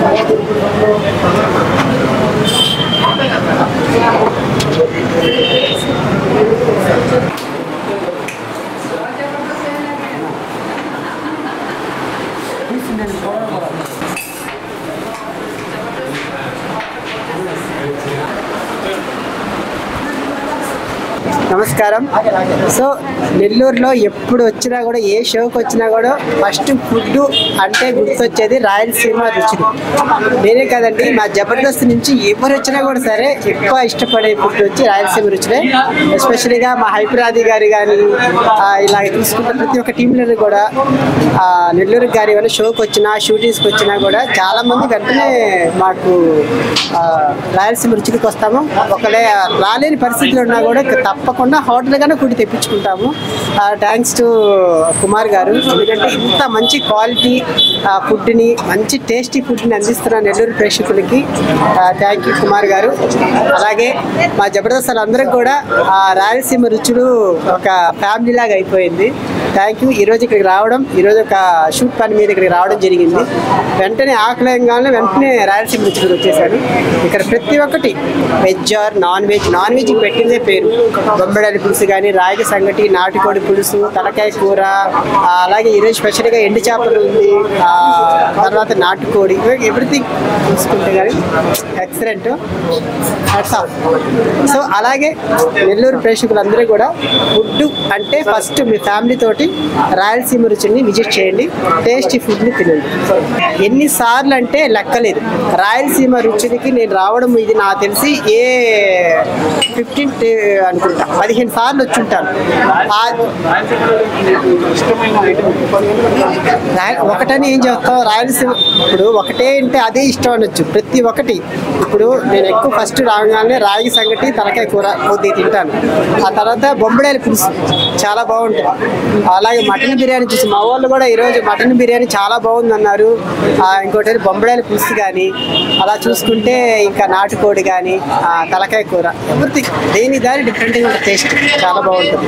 నమస్కారం. సో నెల్లూరులో ఎప్పుడు వచ్చినా కూడా ఏ షోకి వచ్చినా కూడా ఫస్ట్ ఫుడ్ అంటే గుర్తొచ్చేది రాయలసీమ రుచులు. నేనే కదండి, మా జబర్దస్త్ నుంచి ఎవరు వచ్చినా కూడా సరే ఎక్కువ ఇష్టపడే ఫుడ్ వచ్చి రాయలసీమ రుచులే. ఎస్పెషలీగా మా హైపరాది గారి కానీ ఇలా చూసుకుంటే ప్రతి ఒక్క టీంలో కూడా నెల్లూరు గారి వల్ల షోకి వచ్చినా షూటింగ్స్కి వచ్చినా కూడా చాలామంది వెంటనే మాకు రాయలసీమ రుచులకు వస్తాము. ఒకవేళ రాలేని పరిస్థితులు ఉన్నా కూడా తప్పకుండా హోటల్ గానే ఫుడ్ తెప్పించుకుంటాము. థ్యాంక్స్ టు కుమార్ గారు, ఎందుకంటే ఇంత మంచి క్వాలిటీ ఫుడ్ని, మంచి టేస్టీ ఫుడ్ని అందిస్తున్న నెల్లూరు ప్రేక్షకులకి థ్యాంక్ యూ కుమార్ గారు. అలాగే మా జబర్దస్త్ అందరికి కూడా రాయలసీమ రుచులు ఒక ఫ్యామిలీ లాగా అయిపోయింది. Thank you. ఈరోజు ఇక్కడికి రావడం, ఈరోజు ఒక షూట్ పని మీద ఇక్కడికి రావడం జరిగింది. వెంటనే ఆకలేయంగానే వెంటనే రాయలసీమ రుచులకు వచ్చేసాను. ఇక్కడ ప్రతి ఒక్కటి veg or non veg, non వెజ్కి పెట్టిందే పేరు. బొమ్మడాలి పులుసు కానీ, రాగి సంగటి, నాటుకోడి పులుసు, తలకాయ కూర, అలాగే ఈరోజు స్పెషల్గా ఎండు చేపలు ఉంది, తర్వాత నాటుకోడి, ఎవ్రీథింగ్ చూసుకుంటే కానీ ఎక్సలెంట్. సో అలాగే నెల్లూరు ప్రేక్షకులందరూ కూడా ఫుడ్ అంటే ఫస్ట్ మీ ఫ్యామిలీ తోటి రాయలసీమ రుచుల్ని విజిట్ చేయండి, టేస్టీ ఫుడ్ని తినండి. ఎన్నిసార్లు అంటే లెక్కలేదు రాయలసీమ రుచులకి నేను రావడం. ఇది నాకు తెలిసి 15 అనుకుంటా 15 సార్లు వచ్చి ఉంటాను. ఒకటని ఏం చెప్తాం, రాయలసీమ ఇప్పుడు ఒకటే అంటే అదే ఇష్టం అనొచ్చు. ప్రతి ఒక్కటి ఇప్పుడు నేను ఎక్కువ ఫస్ట్ రాగానే రాగి సంగటి, తలకాయ కూర కొద్దిగా తింటాను. ఆ తర్వాత బొమ్మడాలి పులుసు చాలా బాగుంటుంది. అలాగే మటన్ బిర్యానీ చూసి మా వాళ్ళు కూడా ఈరోజు మటన్ బిర్యానీ చాలా బాగుంది అన్నారు. ఇంకోటి బొమ్మడాలి పులుసు కానీ, అలా చూసుకుంటే ఇంకా నాటుకోడి కానీ, తలకాయ కూర, ఎవ్రీథింగ్ దేని దాని డిఫరెంట్గా ఉంటుంది. టేస్ట్ చాలా బాగుంటుంది.